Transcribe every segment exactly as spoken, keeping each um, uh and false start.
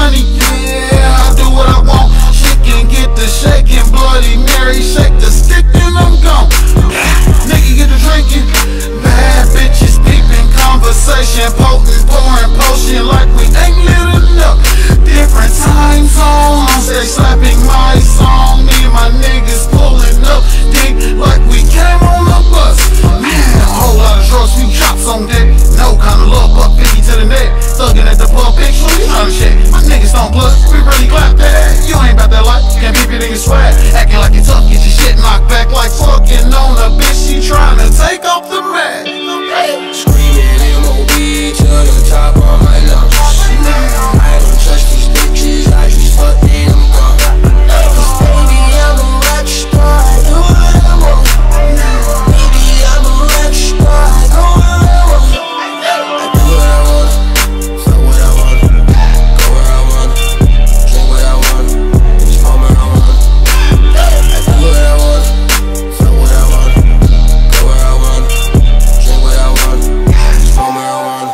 money, yeah, I do what I want. She can get the shaking, Bloody Mary, shake the stick and I'm gone. Nigga get the drinking, bad bitches peeping, conversation potent, pouring potion like we ain't lit enough. Different time zone, I'm stay slapping my song. Me and my niggas pulling up deep like we came on a bus. Man, a whole lot of drugs, few chops on deck. No kind of love, buck fifty to the neck. Thuggin' at the pub, big show, you tryna shit. My niggas don't blood, we really clap that. You ain't about that life, can't keep it in your swag. Acting like you tough, get your shit knocked back like fucking on a bitch. She tryna take off the mat. Screaming M O B to the top of my lungs. I don't trust these bitches, I just fuck them gone. Cause baby, I'm a rock star, I do what I want. Baby, I'm a rock star, I do what I want. I do what I want, fuck what I want, go where I want, drink what I want, smoke what I want. I do what I want, fuck what I want, go where I want, drink what I want, smoke what I want.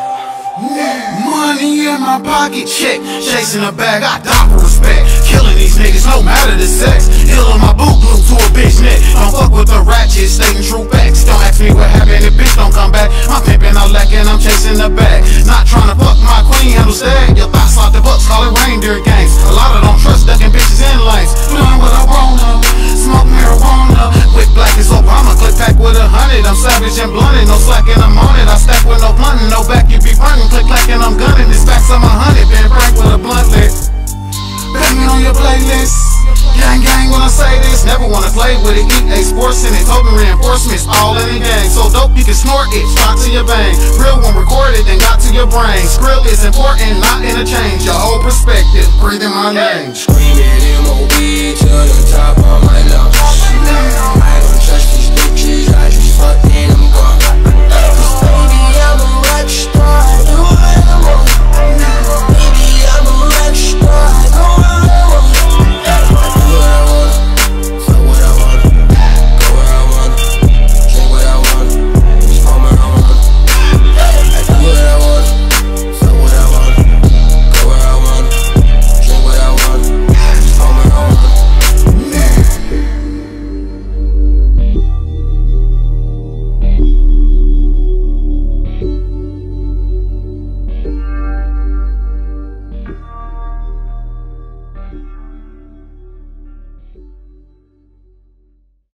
Money in my pocket, check. Chasing a bag, I die for respect. Killing these niggas, no matter the sex. Healing my boot glue to a bitch neck. Don't fuck with the ratchet, stating true facts. Don't ask me what happened if bitch don't come back. I'm pimping, I'm lacking, I'm chasing the bag. Not trying to fuck my queen, handle stag. Your thoughts like the bucks, call it reindeer gangs. A lot of don't trust, ducking bitches in lanes. Doing what I wanna, smoke marijuana. Quick black is Obama, clip pack with a hundred. I'm savage and blunted, no slacking, I'm on it. I stack with no blunting, no back, you be running. Click clacking, I'm gunning. This stacks on my hundred, been frank with a blunt lit. Banging on your playlist. Gang gang when I say this, never wanna play with it. E A Sports and it's open reinforcements, all in the gang. So dope you can snort it, shot to your bang. Real one recorded, then got to your brain. Skrill is important, not interchange. Your whole perspective, breathing my name. Screaming M O